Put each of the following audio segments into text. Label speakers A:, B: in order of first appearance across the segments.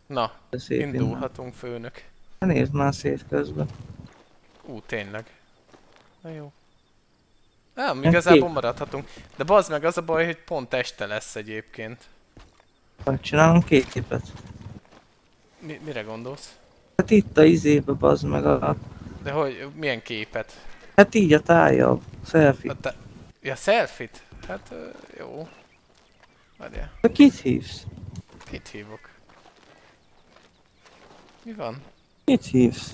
A: Na, indulhatunk, főnök.
B: Nézd már szét közben.
A: Tényleg. Na jó. Igazából maradhatunk. De bazd meg, az a baj, hogy pont este lesz egyébként.
B: Vagy csinálunk két képet.
A: Mire gondolsz?
B: Hát itt a izébe, bazd meg a...
A: De hogy, milyen képet?
B: Hát így a tájabb, selfie.
A: Ja, selfie-t? Hát jó. Várjál.
B: De kit hívsz?
A: Kit hívok? Mi van?
B: Kit hívsz?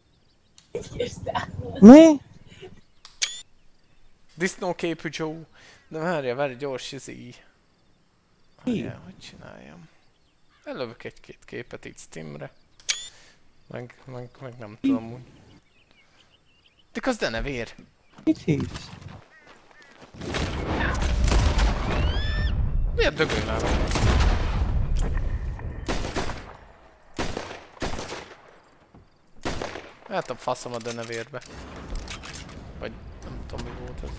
B: Mi?
A: Disznóképű Joe. De várj, gyors izé. Várjál, hogy csináljam? Elővök egy-két képet itt Steamre. Meg nem tudom úgy. De az denevér!
B: Kit hívsz?
A: Miért dögölj már? Hát a faszom a denevérbe. Vagy nem tudom mi volt ez.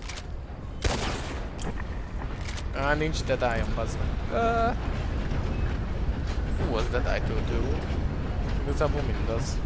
A: Nincs Dead-Eye-on, bazd meg. Az Dead-Eye töltő volt. Igazából mindaz.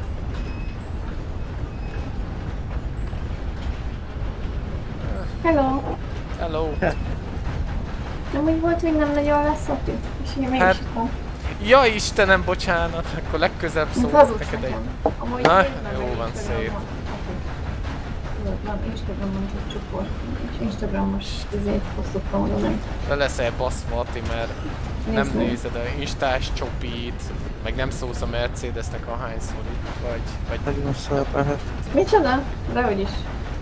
C: Hello!
A: Hello!
C: Nem úgy volt, hogy nem nagyon lesz ott itt? És én mégis itt van.
A: Ja Istenem, bocsánat! Akkor legközelebb szólok neked egy... Na, jó van, szép.
C: Van Instagramon egy csoport, és Instagramos izét osztottam oda meg.
A: De leszel baszva, Ati, mert nem nézed a Instás csopit, meg nem szólsz a Mercedesnek ahányszor itt vagy...
B: Nagyon szerepelhet.
C: Micsoda? Dehogy is.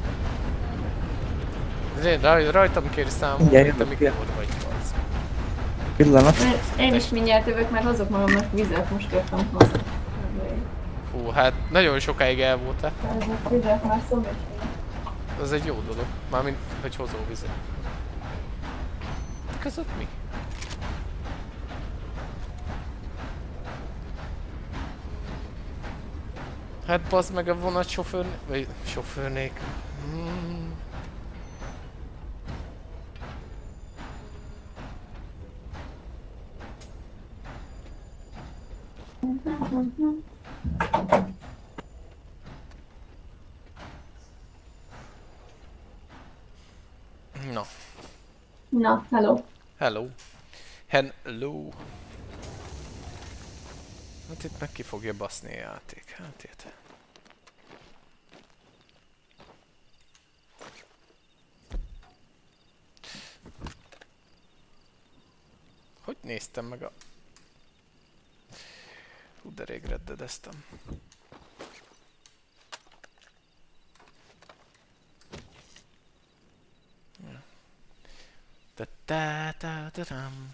A: Rajtam kéri számon, hogy te mikor vagy az.
B: Pillanat.
C: Én is mindjárt jövök, mert hozok magamnak vizet, most jöttem hozzá.
A: Hú, hát nagyon sokáig el voltál.
C: Ez a vizet már szombat.
A: Az egy jó dolog, mármint hogy hozó vizet. Között mi? Hát bazd meg a vonatsofőr... vagy sofőrnék. No.
C: Na, hello.
A: Hello. Hello. Hát itt meg ki fogja baszni a játék, hát érte. Hogy néztem meg a... Hú, de rég reddedeztem. Ta-ta-ta-ta-tam.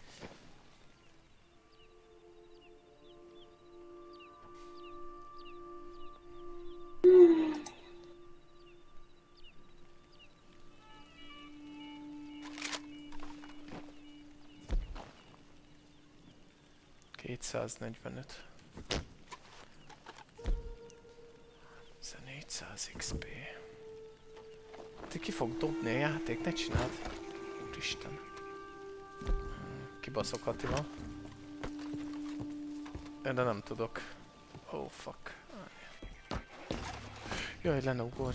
A: ...245... ...400 XP... ...te ki fog dobni a játék, ne csináld! Úristen! Kibaszok Attila. De nem tudok. Oh fuck. Jaj, le ne ugorj.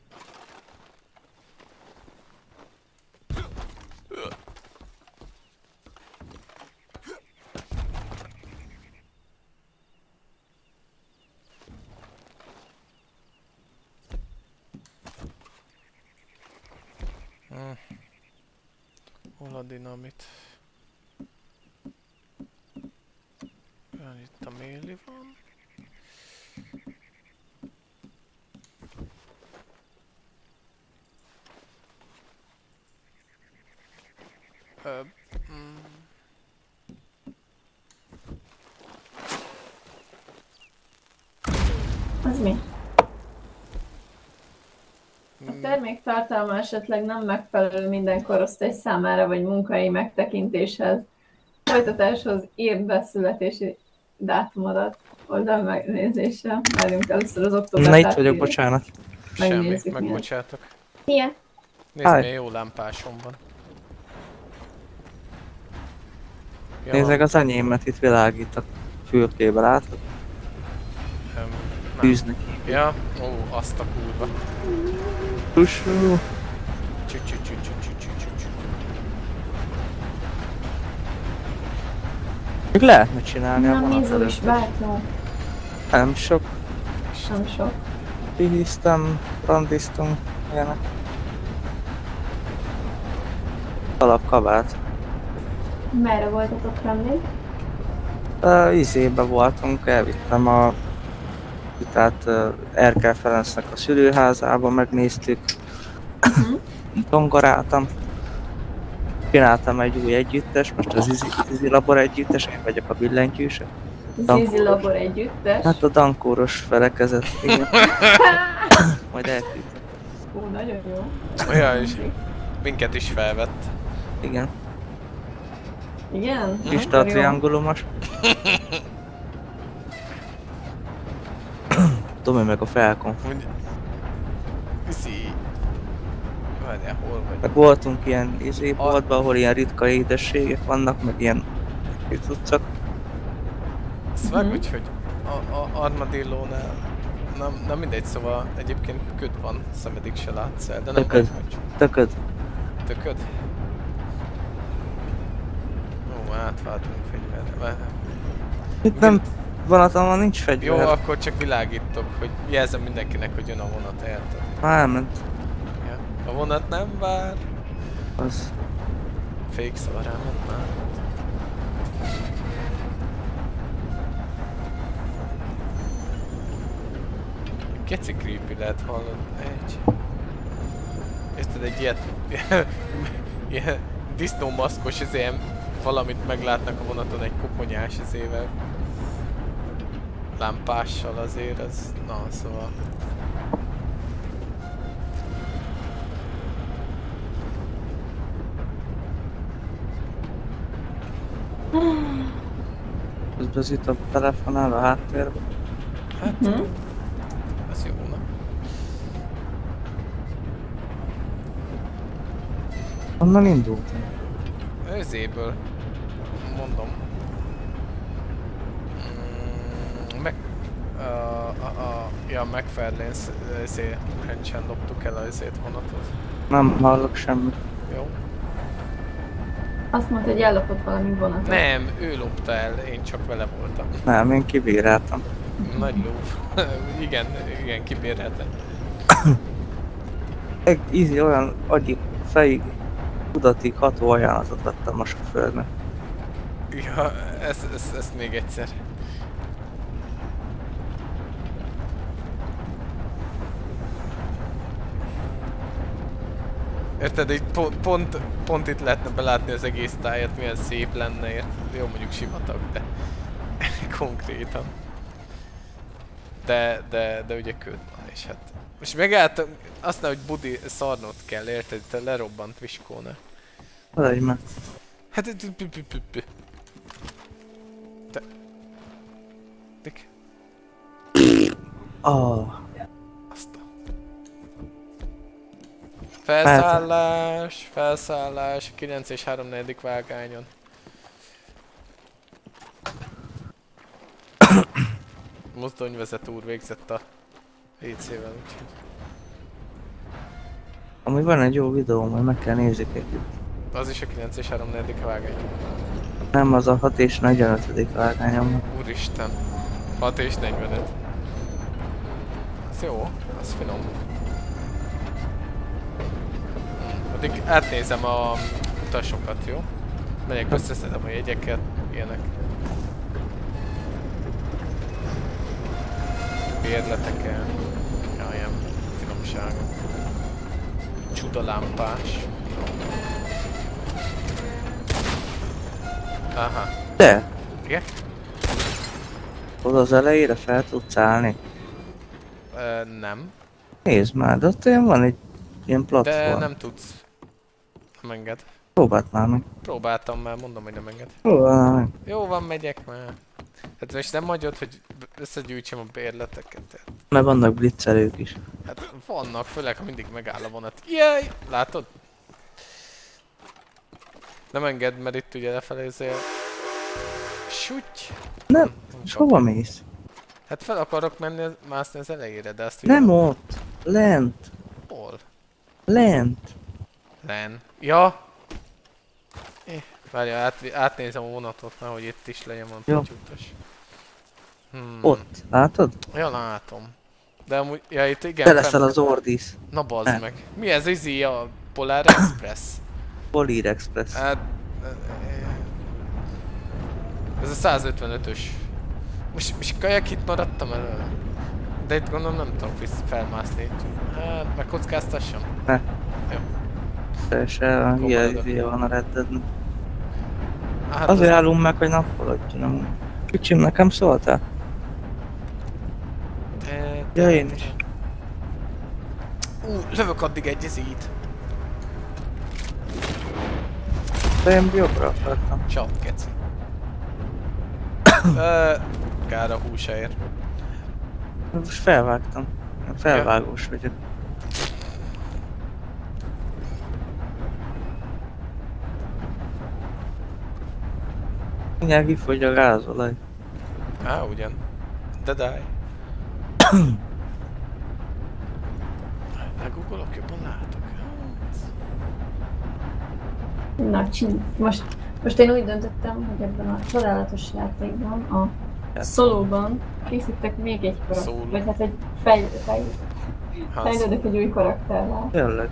A: Hol a dinamit? Itt a méli van.
C: Az mi? A termék tartalma esetleg nem megfelelő minden korosztály számára vagy munkai megtekintéshez. Folytatáshoz írd be születési dátumodat. Oldal megnézésre. Várjunk először az október.
B: Na itt vagyok, bocsánat.
A: Semmi, megbocsátok.
C: Milyen?
A: Nézd, milyen jó lámpásom van.
B: Nézzek az enyémet, itt világít a fülkébe, látod?
A: Nem.
B: Tűznek.
A: Ja, ó, azt a kurva.
B: Tussú.
A: Csü.
B: Még lehetne csinálni a
C: Na,
B: vonat
C: Mizu is
B: előtt.
C: bátyó.
B: Nem sok.
C: Nem sok.
B: Pihiztem, randiztunk, ilyenek. Alapkabát.
C: Merre voltatok lenni?
B: Izébe voltunk, elvittem a... Tehát Erkel Ferencnek a szülőházába, megnéztük. Zongoráltam. Csináltam egy új együttes, most az Izi Labor együttes, én vagyok a billentyűse.
C: Zizi Labor együttes.
B: Hát a dankóros felekezet, igen. Majd elküldtem.
C: Ó, nagyon jó.
A: Olyan is. Minket is felvett.
B: Igen.
C: Igen?
B: Pista a triangulumos. Tomi meg a Falcon.
A: Úgy... Viszi... Várjál, hol vagy?
B: Meg voltunk ilyen boltban, ahol ilyen ritka édességek vannak, meg ilyen cuccok.
A: Azt vág, hogy a Armadillónál... Nem mindegy, szóval egyébként köd van, szemedig se látsz el, de nem
B: Tököd.
A: vagy.
B: Tököd.
A: Tököd? Ó, átváltunk fegyverre.
B: Itt nem vonaton van, nincs fegyver.
A: Jó, akkor csak világítok, hogy jelzem mindenkinek, hogy jön a vonat, érted?
B: Már elment.
A: Ja. A vonat nem vár.
B: Az.
A: Fék szóval ráment már. Keci creepy lehet hallani. Érted, egy ilyet... ilyen disznómaszkos ilyen valamit meglátnak a vonaton, egy koponyás izével. Lámpással azért, az... Na, szóval...
B: Közben az itt a telefonál a háttérben.
A: Hát... Ez jó, na.
B: Onnan indultunk.
A: Őzéből. Mondom. Meg... Ja, McFarlane rendsen loptuk el az vonatot.
B: Nem hallok semmit.
A: Jó.
C: Azt mondta, hogy ellopott valami vonatot.
A: Nem, ő lopta el, én csak vele voltam.
B: Nem, én kibíráltam.
A: Nagy lóv. igen, kibérhetem.
B: Egy ízi olyan agyi, fejig, tudatig ható ajánlatot vettem a sofőrnek.
A: Ja, ezt még egyszer. Érted, így pont itt lehetne belátni az egész tájat, milyen szép lenne, érted? Jó, mondjuk sivatag, de konkrétan. De ugye köd van, és hát... Most megálltam, aztán, hogy Budi szarnod kell, érted? Te lerobbant viskóna.
B: Adj meg.
A: Hát... Te... Dik?
B: Oh.
A: Azt a... Felszállás, felszállás, 9 és 3/4 vágányon. Mozdonyvezető úr végzett a WC-vel, úgyhogy...
B: Amúgy van egy jó videó, majd meg kell nézzük együtt.
A: Az is a 9 és 3/4 vágány.
B: Nem, az a 6 és 45. vágányom.
A: Úristen. 6 és 45. Az jó, az finom. Addig átnézem a utasokat, jó? Megyek, összeszedem a jegyeket, ilyenek. Bérleteken. Ja, ilyen finomságok. Csudalámpás. Aha.
B: De!
A: Igen?
B: Oda az elejére fel tudsz állni.
A: Nem.
B: Nézd már, de ott olyan van egy ilyen
A: De
B: platform.
A: nem tudsz. Nem enged.
B: Próbáld már meg.
A: Próbáltam már, mondom, hogy nem enged.
B: Próbáld meg.
A: Jó van, megyek már. Hát most nem hagyod, hogy összegyűjtsem a bérleteket.
B: Mert vannak blitzelők is.
A: Hát vannak, főleg ha mindig megáll a vonat. Jaj! Látod? Nem enged, mert itt ugye lefelé azért Süty!
B: Nem, és hova mész?
A: Hát fel akarok menni, mászni az elejére, de azt
B: Nem ott, lent,
A: Hol?
B: lent.
A: Len. Ja! Várja, átnézem a vonatot, nehogy itt is legyen a
B: Jó.
A: pityútos.
B: Ott, látod?
A: Ja, látom. De amúgy, ja itt igen.
B: Te leszel az Ordis.
A: Na bazd
B: Ne.
A: meg. Mi ez izi a Polar Express?
B: Polir Express.
A: Hát... Ez a 155-ös. Most kajak itt maradtam elő. De itt gondolom nem tudok felmászni. Hát, megkockáztassam?
B: Ne.
A: Jó.
B: Teljesen
A: Maradok.
B: ilyen van a reddednek.
A: Hát
B: Azért
A: az-
B: állunk meg, hogy nappalodjon. Kicsim, nekem szóltál? Ja, én is.
A: Lövök addig egy izít.
B: De én jobbra akartam.
A: Csap, keci. Kár a húsáért.
B: Most felvágtam. Én felvágós vagyok. Mindjárt kifogy a gázolaj.
A: Á, ugyan. De dáj. Legugolok, jobban látok.
C: Na, most én úgy döntöttem, hogy ebben a csodálatos játékban, a szolóban készítek még egy karakter,
A: Szóló.
C: vagy hát egy fejlődök egy új karakterrel.
B: Tényleg.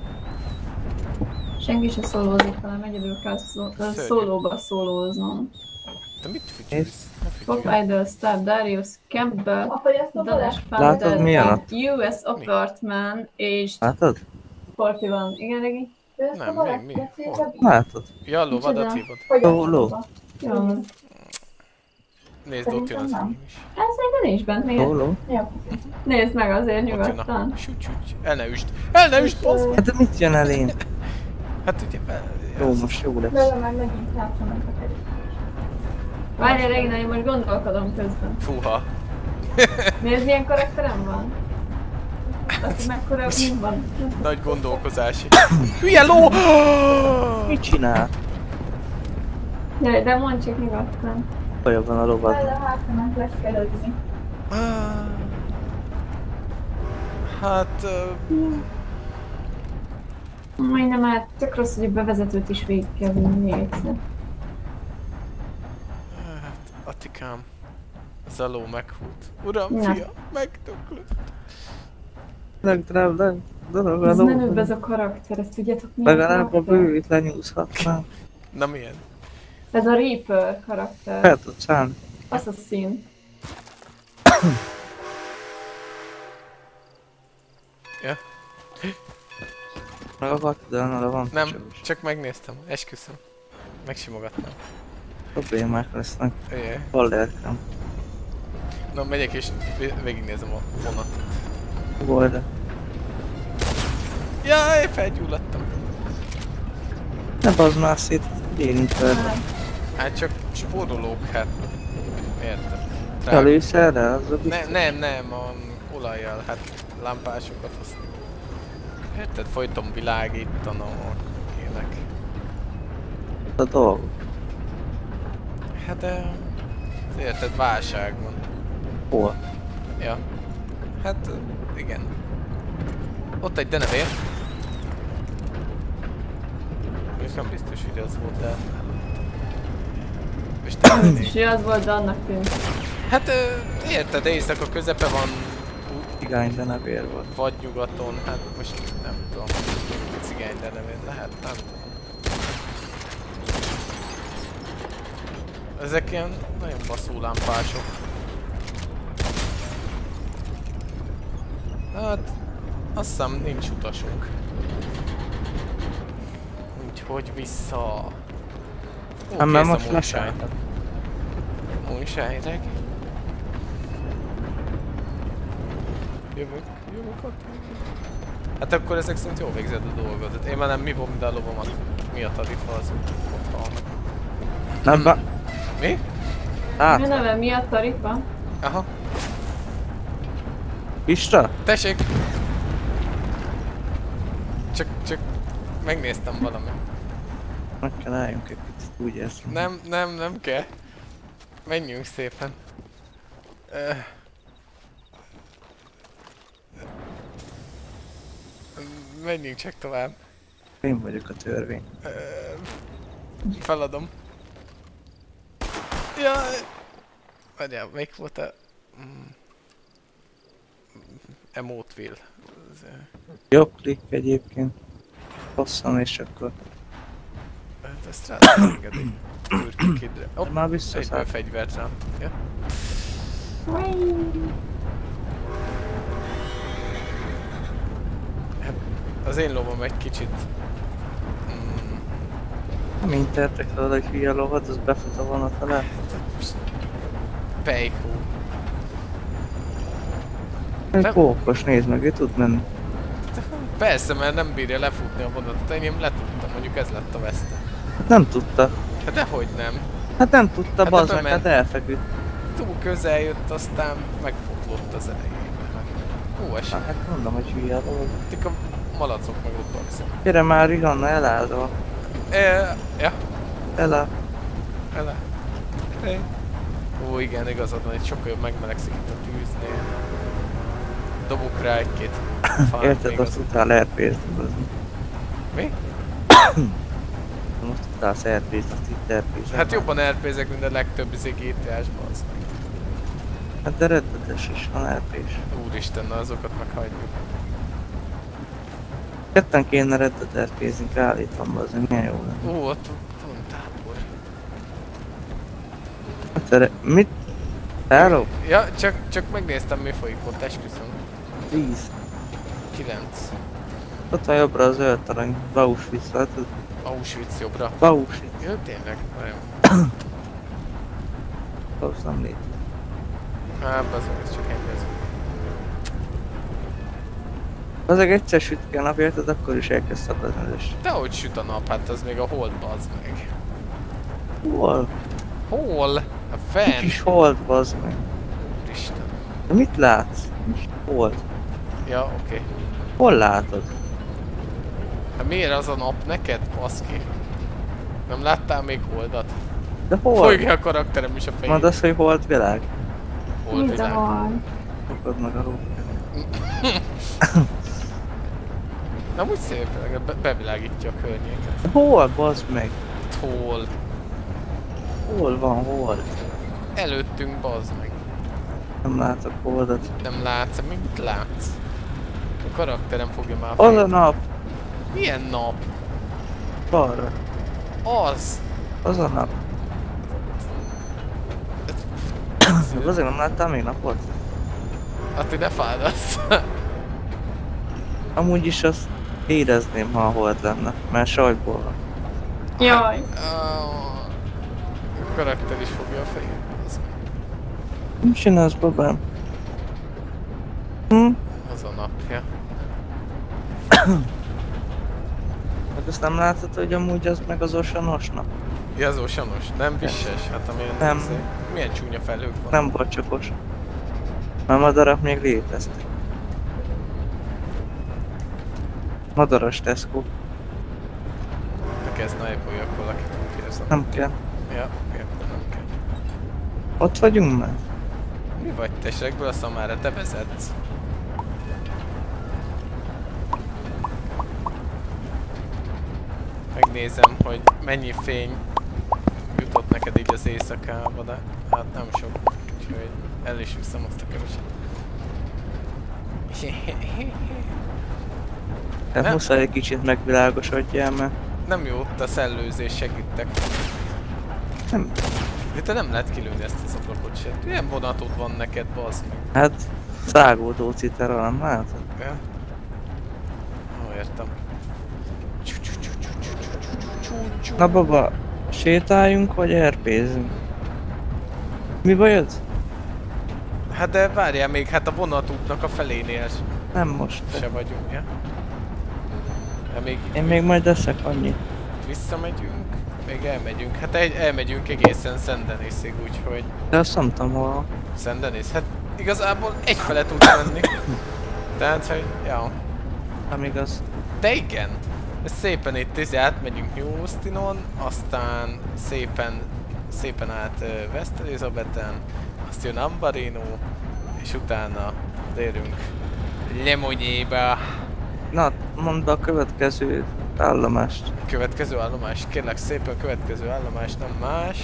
C: Senki se szólózik, hanem egyedül kell szólóba szólóznom.
A: Te mit figyelsz?
C: Pop Idol, Star, Darius, Campbell, Danes
B: Látod, milyen ott?
C: US Apartment és
B: Látod?
C: 41. Igen, Regi?
A: Nem, még mi? Hol?
B: Látod?
A: Jalló, vadat hívod?
B: Szóló.
C: Jó van.
A: Nézd, ott jön az enyém is.
C: Hát szerintem nincs bent még.
B: Szóló?
C: Jó. Nézd meg azért
A: Ott jön a...
C: nyugodtan.
A: Süty. El ne üst! El ne üst, bazd meg!
B: Hát de mit jön elén?
A: Hát ugye...
B: Jó, most jó lesz.
C: Vele meg megint hátranak a kerék. Várjál, Regina, én most gondolkodom közben.
A: Fúha.
C: Nézd, milyen karakterem van? Azt mekkora mind van.
A: Nagy gondolkozási. Hülye ló!
B: Mit csinál?
C: Jaj, de mondd csak nyugodtan.
B: Baja van a lovad.
C: Vele a hátranak lekelődni.
A: Hát...
C: Majdnem már tök rossz, hogy a bevezetőt is végig kell vinni egyszer.
A: Hát, Attikám. Ez a ló meghult. Uram,
C: Na.
A: fia, megdöglött.
B: Legdrább dolog a
C: Ez menőbb
B: ló.
C: ez a karakter, ezt tudjátok milyen
B: Legalább a
C: karakter?
B: bővét lenyúzhatnám.
A: Na milyen?
C: Ez a Reaper karakter.
B: Fel tudsz állni.
C: Assassin.
A: Ja?
B: Meg akartad elna, de van.
A: Nem, csak megnéztem. Esküszöm. Megsimogattam.
B: Problémák lesznek.
A: Jöjjj.
B: Ballerkem.
A: Na megyek és végignézem a vonatot.
B: Volt.
A: Jaj, felgyulladtam.
B: Ne bazd már szét, érint fel.
A: Hát csak spórolók, hát. Érted?
B: Előszerre, az a biztos.
A: Nem, a olajjal, hát lámpásokat azt. Érted? Folyton világítanak, ének.
B: A dolog.
A: Hát érted, válság van.
B: Hol?
A: Ja. Hát igen. Ott egy denevér. És nem biztos, hogy az volt, de és te
C: És az volt, de annak tűnt.
A: hát érted, éjszaka közepe van,
B: Cigány denevér volt.
A: vagy nyugaton, hát most nem tudom. Cigány denevér lehet, nem tudom. Ezek ilyen nagyon baszó lámpások. Hát, azt hiszem nincs utasunk. Úgyhogy vissza. Ó,
B: Hát már
A: kész a
B: most leszálltak.
A: Moonshine-reg. Jövök ott. Hát akkor ezek szerint jól végzed a dolgodat. Én már nem mi vom, de a lovamat. Mi a tarifa az ott halnak.
B: Nem be...
A: Mi?
C: Mi
B: Hát,
C: a neve? Mi a tarifa?
A: Aha.
B: Pista?
A: Tessék! Csak megnéztem valamit.
B: Meg kell álljunk egy picit, úgy érzem.
A: Nem kell. Menjünk szépen. Menjünk csak tovább.
B: Én vagyok a törvény.
A: Feladom. Jaj! Várjál, melyik volt a... Emotville.
B: Jobb klik egyébként. Hosszan és akkor...
A: Hát ezt rá tudom engedni. Ürkükidre.
B: De már vissza
A: Egyből fegyvert rám. Ja. Hát az én lovam egy kicsit...
B: Mint tettek fel egy hülye lovat, az befut a vonat alá.
A: Pejkó.
B: Egy kókos, nézd meg, ő tud menni.
A: Persze, mert nem bírja lefutni a vonatot. Én letudtam, mondjuk ez lett a veszte.
B: Nem tudta.
A: Hát dehogy nem.
B: Hát nem tudta,
A: Hát
B: bazd
A: de
B: meg,
A: bement.
B: hát elfeküdt.
A: Túl közel jött, aztán megpotlott az elejében. Ó, esély.
B: Hát mondom, hogy hülye a lovat.
A: Tik a malacok meg ott alszom.
B: Gyere már, Rihanna, elállva.
A: Ja,
B: Elá.
A: ele. Hey. Ó, igen, igazad van, itt sokkal jobb megmelegszik itt a tűznél. Dobok rá egy-két fát.
B: Érted,
A: még
B: azt tudtál RP-zni, bazd meg.
A: Mi?
B: Most tudtálsz RP-zni, azt itt RP-zni.
A: Hát jobban RP-zek, mint a legtöbb GTA-sban, az meg.
B: Hát de reddetes is van RP-s.
A: Úristen, na azokat meg hagyjuk.
B: Ketten kéne reddet RP-zni, állítom, bazd meg, milyen jó lenne.
A: Ó, ott van tábor.
B: Hát erre, mit? Hello?
A: Ja, csak megnéztem, mi folyik ott, esküszöm.
B: 10.
A: 9.
B: Ott van jobbra az zöld arany. Auschwitz, látod?
A: Auschwitz jobbra.
B: Auschwitz.
A: Jó, tényleg? Várjam.
B: Ahhoz nem létezik.
A: Hát, bazd, ez csak ennyi ez.
B: Azok egyszer süt ki a nap, érted, akkor is elkezd szakadni az est.
A: Dehogy süt a nap, hát az még a hold, bazd meg.
B: Hol?
A: Hol? A
B: Egy
A: fenn?
B: kis hold, bazd meg.
A: Úristen.
B: De mit látsz? Nincs hold.
A: Ja, oké.
B: Hol látod?
A: Hát miért az a nap neked, baszki? Nem láttál még holdat?
B: De hol?
A: Folyik a karakterem is a fejét.
B: Mondd azt, hogy hold világ.
A: Hold világ.
C: van.
B: Fogod meg a rót.
A: Nem úgy szép, bevilágítja a környéket.
B: De hol, bazd meg?
A: Hol?
B: Hol van hold?
A: Előttünk, bazd meg.
B: Nem látok holdat.
A: Nem látsz, mit látsz? A karakterem fogja már a
B: Az a
A: fejét.
B: nap!
A: Milyen nap?
B: Balra.
A: Az!
B: Az a nap. Azért nem láttál még napot?
A: Hát, hogy ne fáradsz.
B: Amúgy is azt érezném, ha a hold lenne, mert sajtból van.
C: Jaj.
A: A karakter is fogja a fejét. Az,
B: Mit csinálsz, babám? Hm?
A: az a napja.
B: Meg azt nem látod, hogy amúgy az meg az osanos nap?
A: Jazó sanos, nem visses, hát amilyen
B: Nem.
A: milyen csúnya felhők van.
B: Nem volt csak os. Mert madarak még léteztek. Madaras Tesco.
A: De kezd snipoljak valakit, úgy érzem.
B: Nem kell.
A: Ja, oké, nem kell.
B: Ott vagyunk már.
A: Mi vagy te segből a szamára, te vezetsz? Megnézem, hogy mennyi fény jutott neked így az éjszakába, de hát nem sok. Úgyhogy el is viszem azt a keveset.
B: Tehát
A: Nem.
B: muszáj egy kicsit megvilágosodjál, mert
A: Nem jó ott a szellőzés, segítek.
B: nem.
A: De te nem lehet kilőni ezt az ablakot se. Milyen vonatod van neked, bazd meg?
B: Hát szágódó citera, nem látod?
A: Ja? Ó, értem.
B: Na baba, sétáljunk vagy RP-zünk? Mi bajod?
A: Hát de várjál még, hát a vonatútnak a felénél
B: Nem most.
A: se vagyunk, ja? De még
B: Én még majd leszek annyi.
A: visszamegyünk, még elmegyünk. Hát elmegyünk egészen Szendenészig, úgyhogy...
B: De azt nem tudom hol.
A: Szendenész? Hát igazából egyfele tudsz menni. Tehát, hogy... Ja.
B: Nem igaz.
A: De igen! Ez szépen itt átmegyünk New Austinon, aztán szépen szépen át West Elizabethen, azt jön Ambarino, és utána érünk Lemonyéba.
B: Na, mondd be a következő állomást.
A: Következő állomás, kérlek szépen, a következő állomás nem más,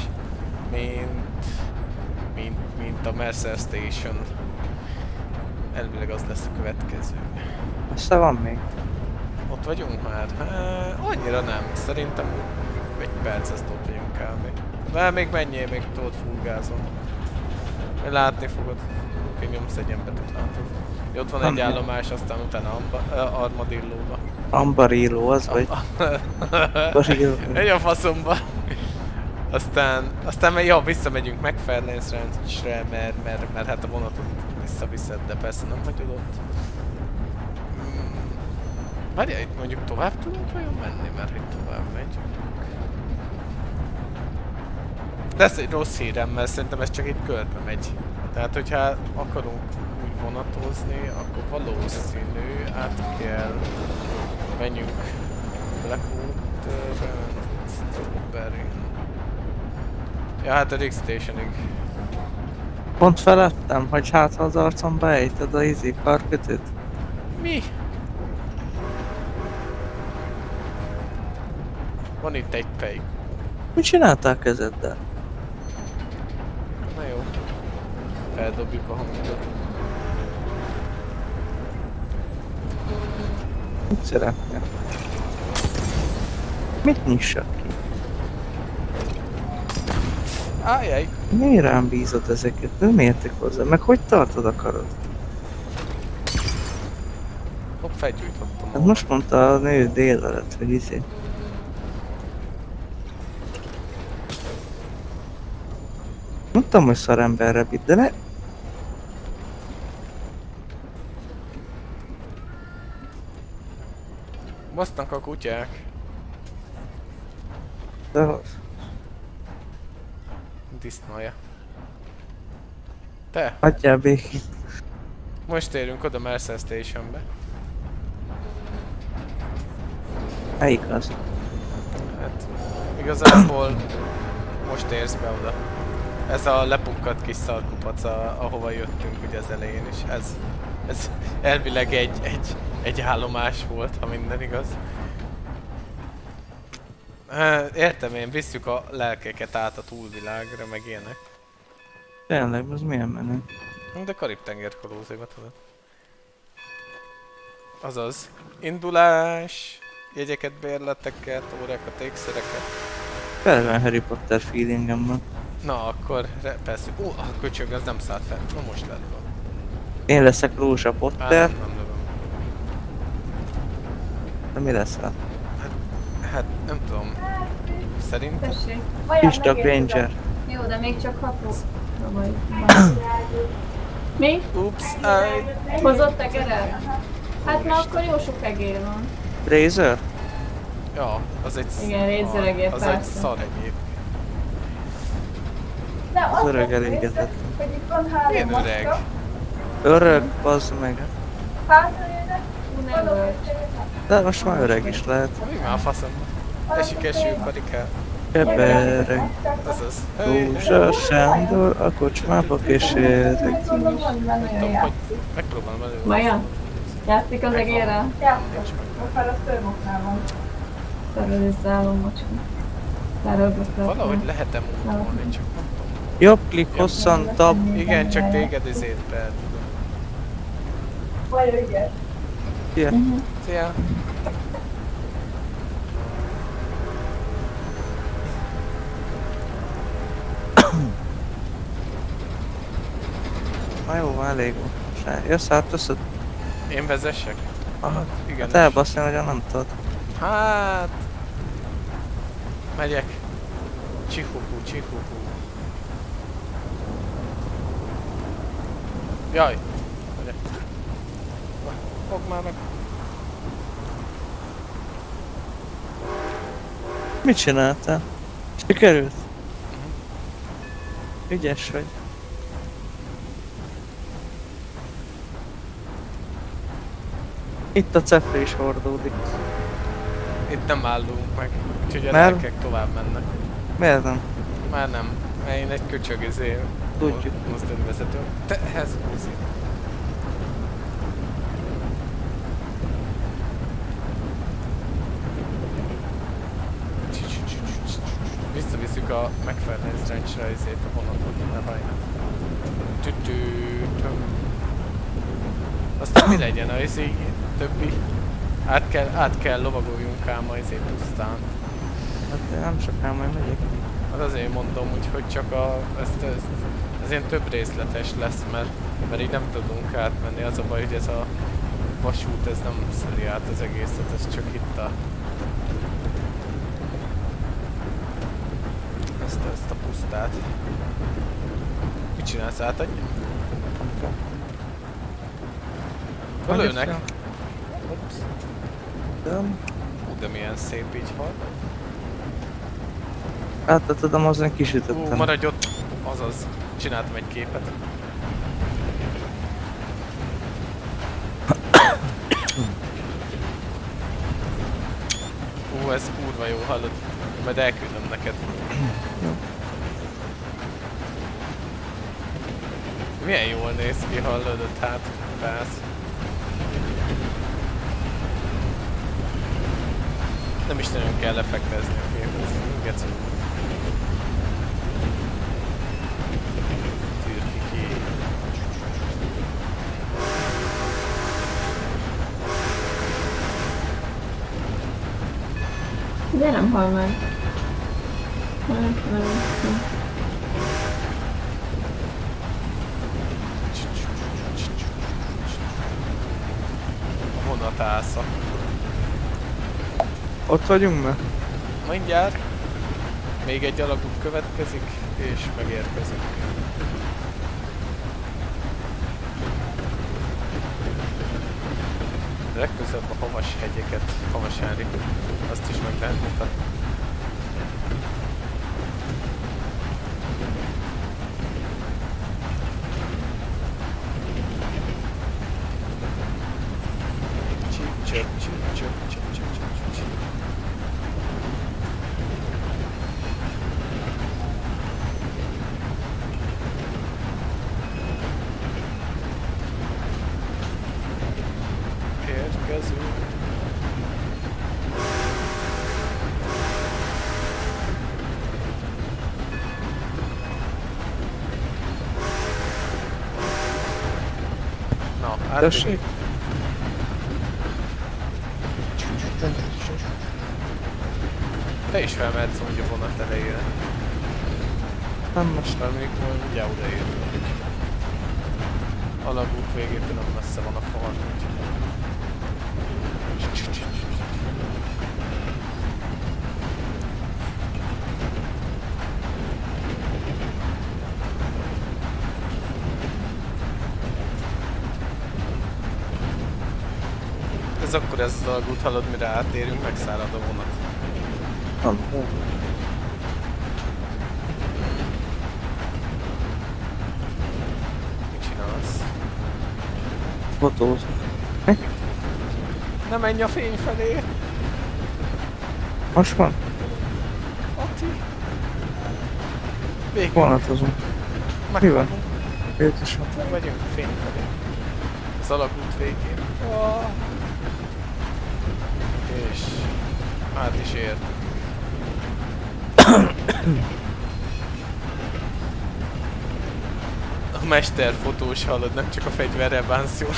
A: mint a Mercer Station. Elvileg az lesz a következő.
B: Messze van még?
A: Ott vagyunk már? Annyira nem. Szerintem egy perc ezt ott vagyunk kb. De még menjél, még tudod fullgázon. Látni fogod. Oké, nyomsz egy embert, látod. Ott van egy állomás, aztán utána Armadillo-ba.
B: Ambarilo az vagy?
A: Egy a faszomba. Aztán ja, visszamegyünk McFarlane's Ranchre, mert hát a vonatot visszaviszed, de persze nem hagyod ott. Várjál, itt mondjuk tovább tudunk vajon menni, mert itt tovább megyünk. De ez egy rossz hírem, mert szerintem ez csak itt körbe megy. Tehát, hogyha akarunk úgy vonatozni, akkor valószínű át kell menjünk Blackwater, Strawberry. Ja, hát a Rick Stationig.
B: Pont felettem, hogy hát ha az arcomba ejted a karkötőt.
A: Mi? Van itt egy pej.
B: Mit csináltál kezeddel?
A: Na jó. Feldobjuk a hangot.
B: Mit szeretnél? Mit nyissak ki?
A: Ájjaj!
B: Miért rám bízod ezeket? Nem értek hozzá, meg hogy tartod a karod?
A: Hopp, felgyújtottam.
B: Hát most mondta a nő délelőtt, hogy izé. Mondtam, hogy szaremberre bit, de ne...
A: Basznak a kutyák.
B: De az...
A: Disznója. Te,
B: Hagyjál békén.
A: most érünk oda Mercer Stationbe.
B: Melyik az?
A: Hát, igazából most érsz be oda. Ez a lepukkadt kis szarkupac, ahova jöttünk ugye az elején is. Ez elvileg egy állomás volt, ha minden igaz. Értem én, visszük a lelkeket át a túlvilágra, meg ilyenek.
B: Tényleg, az milyen menő?
A: De Karib-tenger kalózéba tudod. Azaz, indulás, jegyeket, bérleteket, órákat, ékszereket.
B: Tényleg Harry Potter feelingem van.
A: Na akkor, persze, a köcsög az nem szállt fel, na most lelőm.
B: Én leszek Rózsa Potter,
A: Nem lövöm.
B: de mi leszel?
A: Hát nem tudom, szerintem.
C: Tessék.
B: Pista Granger.
C: Jó, de még csak 6 óra. Mi?
A: Ups,
C: Hozott egeret? Hát na akkor jó sok egér van.
B: Razer?
A: ja, az egy
C: Igen, rézőregér,
A: az egy
C: persze.
A: szar egyéb.
B: Az öreg elégedett.
A: Milyen öreg?
B: Öreg, bazd meg.
C: Hú, nem volt.
B: De most már öreg is lehet.
A: Mi már a faszomban? Esik eső, karikál.
B: Kebereg.
A: Azaz.
B: Rózsa Sándor a kocsmába kísérek.
A: Nem tudom, hogy megpróbálom elő.
C: Maja? Játszik az egérrel? Terrorizálom, macska.
A: Valahogy lehet-e múlni, csak nem tudom.
B: Jobb klik, hosszan tab.
A: Igen, csak téged izét be tudom.
B: Szia.
A: Szia!
B: Na jó, már elég van. Jössz át, összed?
A: Én vezessek?
B: Aha.
A: Igen.
B: Hát elbaszni, hogy nem tudod.
A: Hát... Megyek. Csihupú, csihupú. Jaj! Megyek. Fogd már meg.
B: Mit csináltál? Sikerült? Ügyes vagy. Itt a cefre is hordódik.
A: Itt nem állunk meg. Úgyhogy a
B: Mert?
A: lelkek tovább mennek.
B: Miért nem?
A: Már nem. Én egy köcsög
B: Tudjuk.
A: mozdonyvezető. Te ez buzi. Visszaviszük a McFarlane's Ranch-ra a vonatot, ne bajna. Aztán mi legyen a többi? Át kell lovagoljunk ám a pusztán.
B: Hát nem sokára majd megyek.
A: Hát azért mondom, hogy csak ez ilyen több részletes lesz, mert így nem tudunk átmenni. Az a baj, hogy ez a vasút ez nem szeli át az egészet, ez csak itt ezt a pusztát. Mit csinálsz, átadja? Lőnek. Ups. De milyen szép így hal.
B: Átadtam, azon kisütöttem.
A: Maradj ott, azaz. Csináltam egy képet. Ez kurva jó, hallod? Majd elküldöm neked. Milyen jól néz ki, hallod, ott hát rász. Nem is nagyon kell lefektezni a képet. Geci. Tűrki ki.
C: De nem hal meg.
A: A vonatásza.
B: Ott vagyunk már?
A: Mindjárt. Még egy alagút következik, és megérkezünk. Legközelebb a havas hegyeket, havasári, azt is meg lehet mutatni.
B: Tessék?
A: Te is felmehetsz úgy a vonat elejére.
B: Nem most.
A: Mert még ugye odaérünk. Alagút végétől nem messze van a fal. Ez akkor ez az alagút, hallod, mire átérünk, megszárad a vonat.
B: Nem.
A: Mit csinálsz?
B: Fotózok.
A: Ne menj a fény felé!
B: Most van?
A: Ati! Végül.
B: Vonatozunk. Mi van? Őt is van.
A: Meg vagyunk a fény felé. Az alagút végén. Oh. És át is értünk. A mesterfotós, hallod, nem csak a fegyverrel bánsz jól.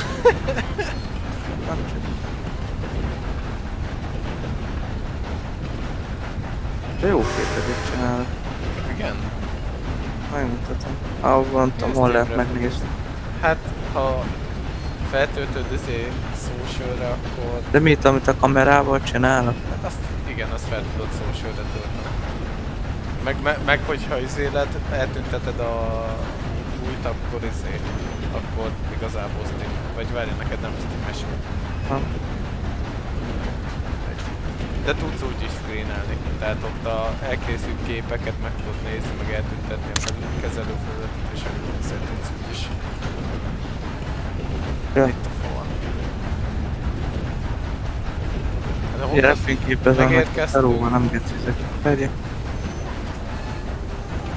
B: De jó képeket csinálok.
A: Igen?
B: Megmutatom. Ahol nem hol lehet megnézni.
A: Hát, ha feltöltöd Socialre, akkor...
B: De mit, amit a kamerával csinálok?
A: Hát azt, igen, azt fel tudod Socialre tölteni. Meg hogyha eltünteted a újt, akkor igazából Steam. Vagy várj, neked nem Steam-es. De tudsz úgy is screenelni. Tehát ott a elkészült képeket meg tudod nézni, meg eltüntetni a kezelőfelületet, és akkor tudsz úgy is.
B: Ja.
A: Itt a fal.
B: Gyere, fényképezem, hogy
A: megérkeztünk.
B: elóban nem gecizek. Vegyek.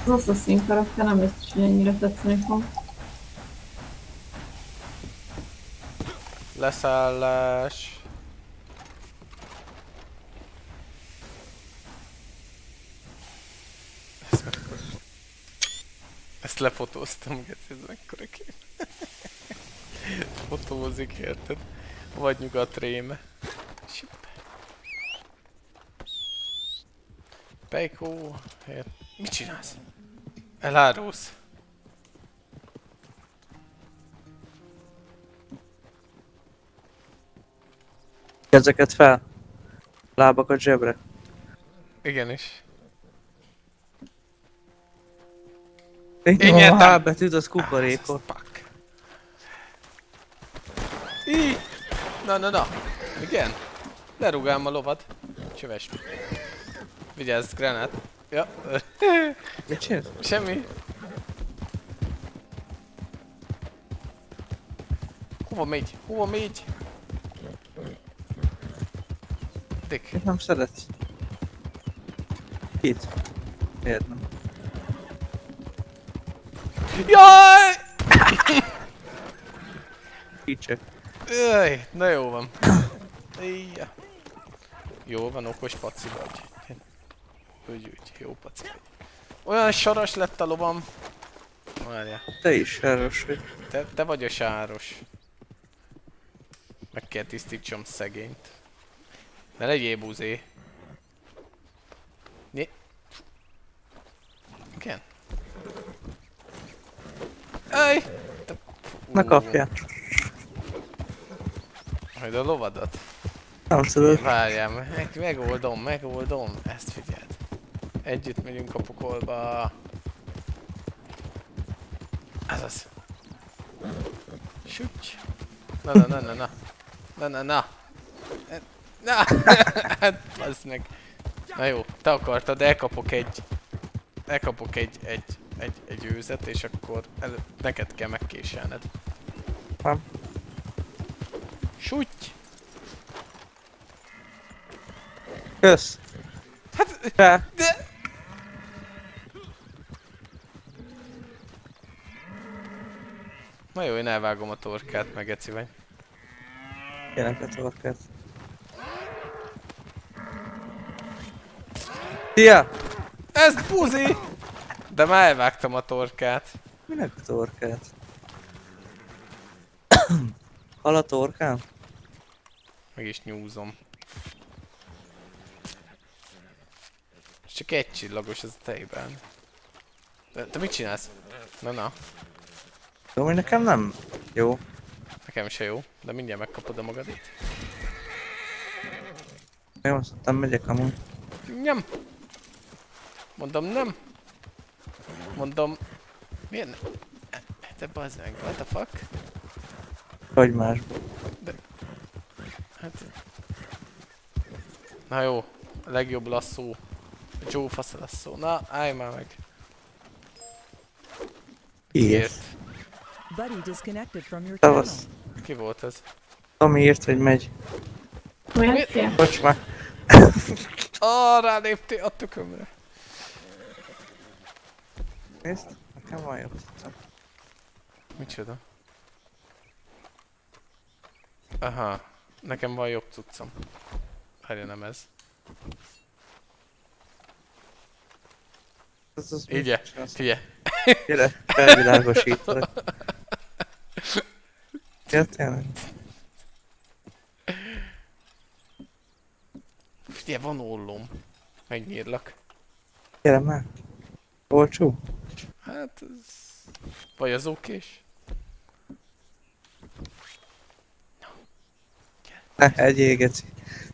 C: Az Assassin karakter nem biztos, hogy ennyire tetszeni fog.
A: Leszállás. Ez mekkora? Ezt lefotóztam, geci, ez mekkora kép. Fotózik, érted? Vagy nyugat réme. Pejkó... Mit csinálsz? Elárulsz?
B: Ezeket fel. Lábakat zsebre.
A: Igenis.
B: Én
A: nyertem.
B: a H betűt, az kuparékot.
A: Fuck. Í! Na. Igen? Lerugálom a lovad. Csöves. Vigyázz, granát. Ja.
B: Mit csinálsz?
A: Semmi. Hova megy? Hova megy? Dick.
B: Mit nem szeretsz? Itt. Miért nem?
A: Jaj!
B: Kicsek.
A: Öj, na jó van. Íja. Jó van, okos paci vagy. Úgy, jó paci vagy. Olyan saras lett a lovam. Várjál.
B: Te is erős vagy.
A: Te vagy a sáros. Meg kell tisztítsam szegényt. Ne legyél buzé. Igen? Ej!
B: Na kapjál.
A: Majd a lovadat.
B: Nem tudod.
A: Várjál, megoldom. Ezt figyeld. Együtt megyünk a pokolba. Ez az. Sütj! Na. Na! Hát, bazd meg. Na jó, te akartad, elkapok egy őzet, és akkor neked kell megkéselned.
B: Nem.
A: Sütj!
B: Kösz.
A: Hát,
B: Fel.
A: de... Na jó, én elvágom a torkát, meg eci vagy.
B: Kérek a torkát. Szia!
A: Ez buzi! De már elvágtam a torkát.
B: Minek a torkát? Hal a torkám?
A: Meg is nyúzom. És csak egy csillagos ez a tejben. De te mit csinálsz? Na.
B: Jó, hogy nekem nem jó.
A: Nekem se jó, de mindjárt megkapod a magadét.
B: Jó, aztán megyek amúgy.
A: Nem. Mondom nem. Mondom... Miért nem? Te bazd meg, what the fuck?
B: Vagy másból.
A: Hát... Na jó, a legjobb lasszó. Joe fasz lasszó. Na, állj már meg.
B: Írt.
D: Buddy disconnected from your channel.
B: Tavasz.
A: Ki volt ez?
B: Ami írt, hogy megy.
C: Olyan
A: Miért?
C: fél?
B: Bocs már.
A: Ráléptél a tökömre.
B: Nézd, nekem van jobb.
A: Micsoda? Aha, nekem van jobb cuccom. Várja, nem ez. Így, figyelj.
B: Gyere, felvilágosítalak. Ja, tényleg.
A: Figyelj, van ollóm. Megnyírlak.
B: Gyere már. Olcsó?
A: Hát ez... Vagy az okés?
B: Ne, egyél, geci.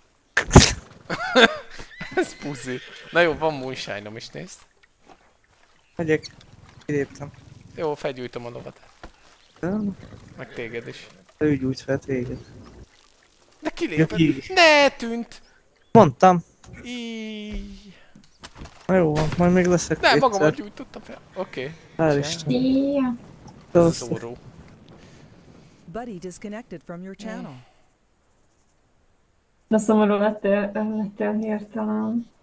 A: Ez puzi. Na jó, van moonshine-om is, nézd.
B: Megyek. Kiléptem.
A: Jó, felgyújtom a lovat.
B: Nem,
A: Meg téged is.
B: de úgy úgy fel téged.
A: De kiléped!
B: Ki?
A: Ne tűnt!
B: Mondtam.
A: Íj.
B: Na jó van, majd még leszek
A: Nem,
B: kétszer.
A: magamat gyújtottam fel. Oké.
B: Hál' Isten.
C: Szia!
B: Szevasztok.
A: Szóró.
D: Buddy disconnected from your channel.
C: De szomorú lettél hirtelen.